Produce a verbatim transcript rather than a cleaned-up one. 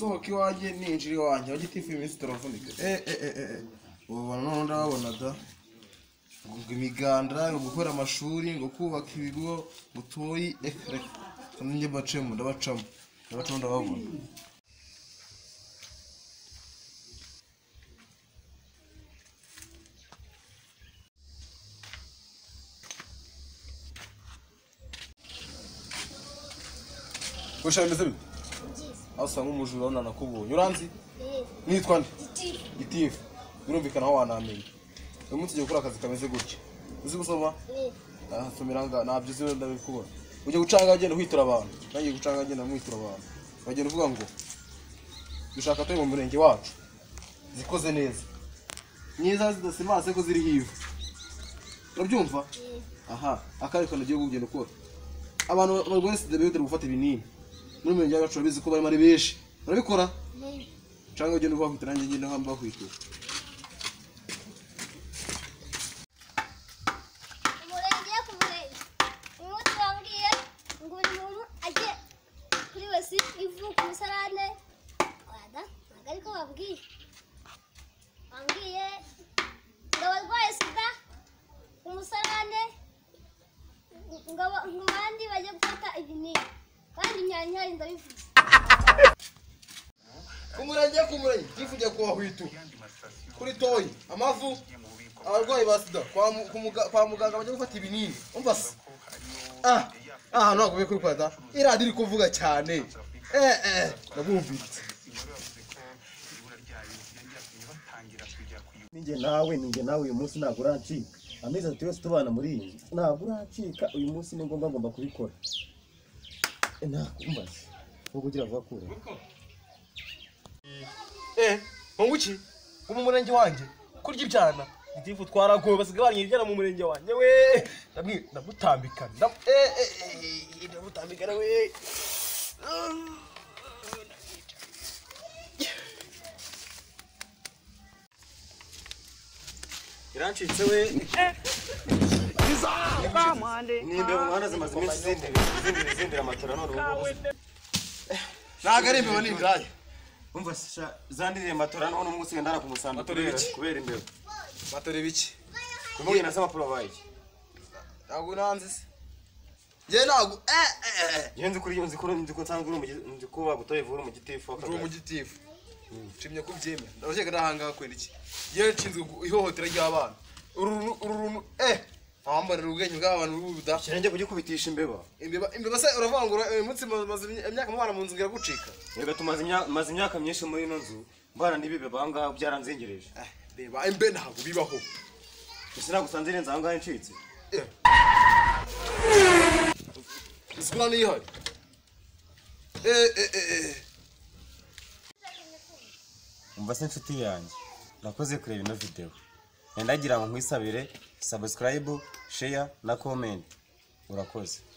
nsohoka iwanjye ninjira iwanjye wagitifu iminsi turavunika eh eh eh eh ubona none ndabona da ngo imiganda ngo gukora amashuri ngo kubaka ibigo mutoyi eh njye bacemo ndabacamo ndabacamo ndababona Kusha meze bite? Asa nk'umujura nana kubonye. Uranzi? Eh. Nitwa nde? Gitifu. Birumvikana aho wanamenye. Uyu munsi ugiye gukora akazi kameze gutya. Uzi gusoma? Eh. Ah, somiranga nabyo uzi ndabikubona. Ujye gucanga agenda kwitura abantu. Nangiye gucanga agenda mwitura abantu. Bagenda uvuga ngo dushaka twe mu murenge wacu. Zikoze neza. Nyiza zidasimase ko ziri hivu. Urabyumva? Eh. Aha, akari kana giye kugenda ukora. Abantu barwese debete gufata ibinini. Muri mwenye yacu babizi ko bari mari beshi. Urabikora? Mhm. Cyangwa ugende uva kwitira nanjye ngende hamba kwitura. Umurenge ku murenge. Umuntu wambwiye ngo buri muntu ajye kuri wese ivu ku musarane. Wada, nagari ko babwiye. Wambwiye ngo barwaye sida ku musarane. Ngaba ngabandi bajye gufata ibinini. Kandi nyanya ndabivuze. Kumurenge kumurenge gifuje kwa hwitu. Kuri toyi amavu abarwayi basida kwa kwa muganga bajye gufata ibinini. Umva se. Ah, ah no kubi kuri kwada. Iradi iri kuvuga cyane. Eh eh ndabumvitse. Ninge nawe ninge nawe uyu munsi nagurancika. Ameza twese tubana muri iyi. Nagurancika uyu munsi ni ngomba ngomba kubikora. Ena kumbaza. Ugugira vuba kure. Eh, munguki? Ku murenge wanje kurya ibyana. Gitifu twaragoye basigabanye ibyana mu murenge wanje we. Ndamwi ndamutambika. Ndam eh eh ndamutambika we. Irancitse we. Nimbe umwana zamaze iminsi zindi zindi zindi amatora no rubu. Nagare imbe bani biraye. Umva sha zandiriye matora no umunsi ndana ku musamba kubera imbe. Matore biki? Kumwe nasema provide. Ntabwo nanze se. Je ntabwo eh eh. Yenze kuri yunzi kuri nzi ko nsanga uri mu gikuba gutoye vura mu gitifu akagara. Mu gitifu. Cimye kubyeme. Ndabashaka ndahanga kwera iki. Ye nshinzwe ihohotera ry'abana. Uru uru eh Ambarira ubwenge bw'abantu bubuda. Kirenge kugikubitisha imbeba. Imbeba imbeba se uravangura uyu munsi maze imyaka mwana mu nzu ngira gucika. Rega tumaze imyaka maze imyaka myinshi muri ino nzu. Mbana nibibe banga byaranzengereje. Eh beba imbe ntabwo bibaho. Isina gusanzire nzanga ncitse. Eh. Isina ni hari. Eh eh eh. Umva se nshuti yanjye. Nakoze kureba ino video. Ndagira ngo nkwisabire subscribe, share na comment. Urakoze.